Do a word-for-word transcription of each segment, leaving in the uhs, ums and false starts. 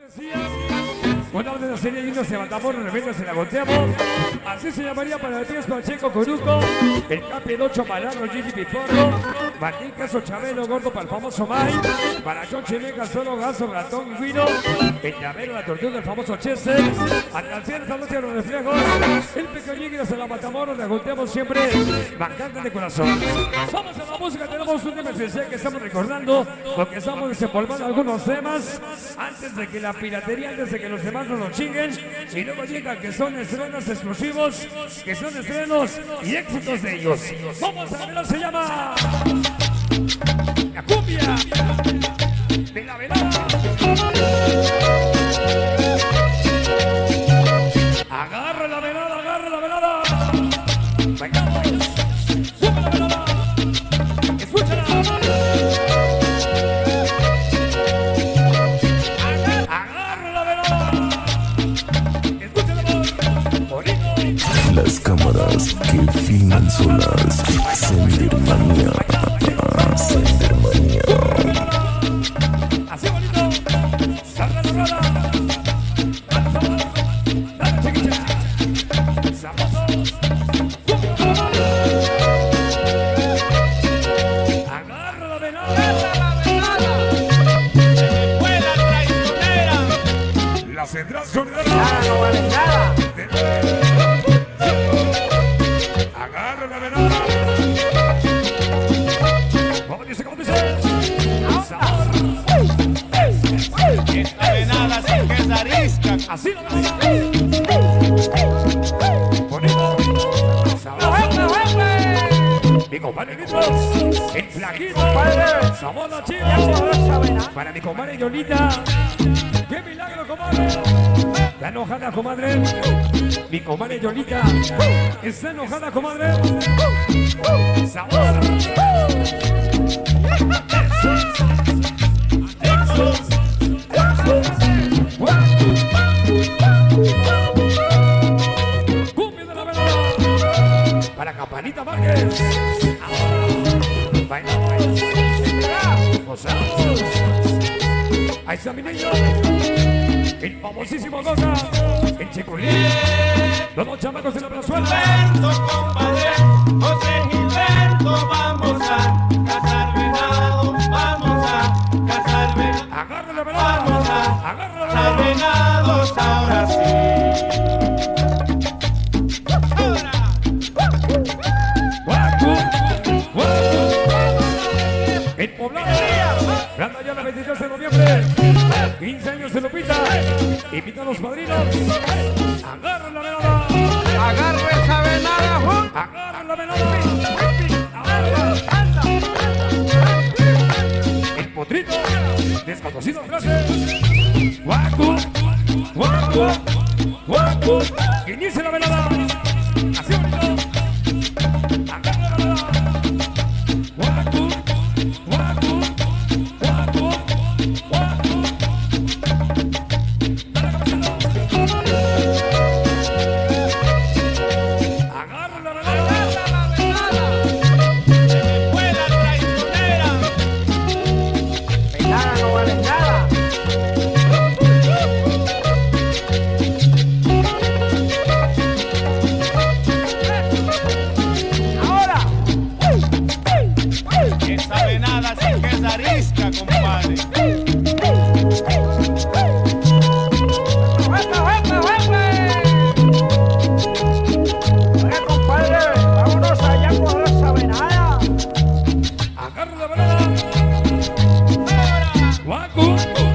Una de la serie y nos levantamos, de repente se la volteamos. Así se llamaría para el Tío Pacheco Coruco, el Capi Docho Malano, Gigi Piporro, Martín Caso Chabelo Gordo para el famoso Mai, para John Chimeca, Solo Gaso, Ratón y Guino, el llavero, la tortuga, el famoso Chese, Alcancía, esta noche los reflejos, el pequeñín se la Matamoros, le volteamos siempre, bancante de corazón. Vamos a la música, tenemos un tema especial que estamos recordando, porque estamos desempolvando algunos temas antes de que la piratería, antes de que los demás no nos chinguen, y luego llegan que son estrenos exclusivos, que son estrenos y éxitos de ellos. Vamos a ver, se llama la cumbia de la velada. Agarra la velada, agarra la velada. Bailamos, sube la velada, escúchala. Las cámaras que filman solas. Sendermanía, Sendermanía. Así bonito. Salga la rada. Dale sabor. Dale chiquilla. Sabroso. Agarra la velada. Escuela traicionera. La central sonora. Nada, no vale nada. Agarra la velada. ¿Cómo dice? ¿Cómo dice? Sabor. Esta venada sin que es arisca. Así la velada. Bonito. Sabroso. Mi compadre Vitros, el flaquito. Somos los chicos. Para mi comadre Yolita. ¡Qué milagro, comadre! Está enojada, comadre. Mi comadre Yolita. Está enojada, comadre. Sabor. Eso. Eso. Cumbia de la velada. Para Campanita Márquez. Ahora. Bailamos. Gozamos. Ahí está mi niño. El famosísimo Goza, el Chiculín, los dos chamacos de la plazuela. Gilberto, compadre, José Gilberto, vamos a cazar venado, vamos a cazar venado. Agarra la velada, Vamos a agarra la cazar velada. venados ahora sí. Ahora. Guacu, guacu. El poblado, Granda ya la veintitrés de noviembre, quince años de Lupita, invita a los padrinos. Agarra la velada, Agarra esa venada, Juan. agarra la velada. Agarra. El potrito, desconocido frase. Guacu, guacu, guacu. Inicia la velada. Así bonito. Agarra la velada. Guacu, guacu, guacu, guacu. Dale, cabecito. Agarra la velada. Escuela traicionera. Venada no vale nada. Ahora. Esa venada sin que es arisca, compadre. ¡Huepa, huepa, huepa! Oye, compadre, vámonos allá por esa venada. Agarra la velada. Guacu.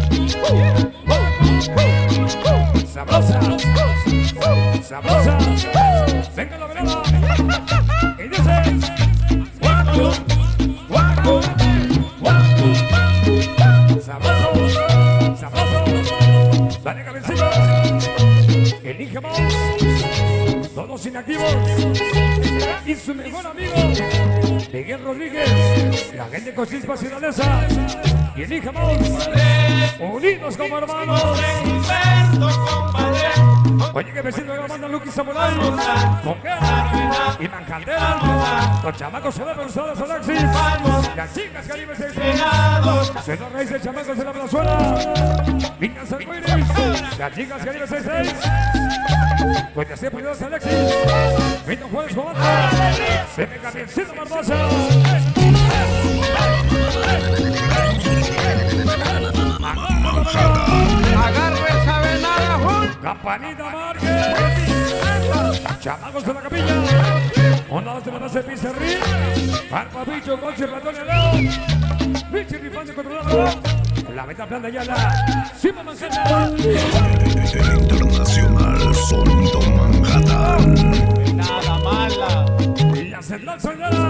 Sabrosa. Sabrosa. Venga la velada. Y dice. Guacu. Guacu. Guacu. Sabroso. Sabroso. Dale cabecito. Elige Mouse. Todos inactivos. Y su mejor amigo. Miguel Rodríguez. La gente con chispas y realeza. Y elige Mouse. Unidos como hermanos. Gilberto, compadre. Oye, que me siento de la banda Lucky Samurai, con y Mancandera, los chamacos se ven usados a Alexis, las chicas Caribe se Venados. se nos raíz de chamacos de la plazuela, Viñas Arcoiris, Las chicas que vienen seis seis. Cuenta siempre dos Alexis. Vito Juárez Comando. Se me Camiencito Barbosa. Agarre esa venada, Juan. Campanita Márquez. Chamacos de la capilla. Una dos de la base de Pizarrín. Arpa Bicho, Conche, Ratón y Leo. Richie Rifante controlado. La meta plana ya la. Sima Manhattan. El internacional Sonido Manhattan. Nada mala. La central soldada.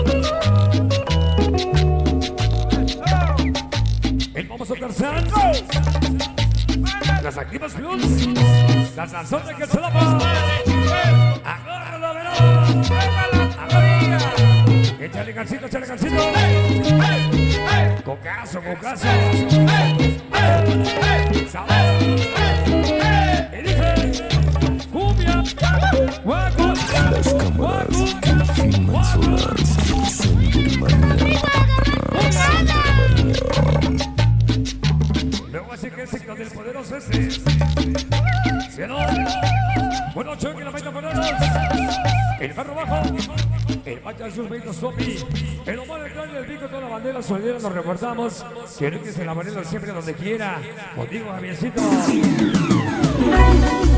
El famoso Tarzán. Las activas plus. La Sansón de Quetzalapa. Agarra la velada. Agarra. Échale gancito, échale gancito. Cocazo, cocazo. Sabor. Y dice. Cumbia. Guaco. Las cámaras que filman solas. Sendirmanía. Luego así que el signo del poderoso ese. ¿Sí o no? Bueno, choque la meta poderosa. El barro bajo. El macho azul veinte zombie. El Omar el Clan del Pico, toda la bandera solidera nos recordamos. Que no que se la bandera siempre donde quiera. Contigo, Javiercito.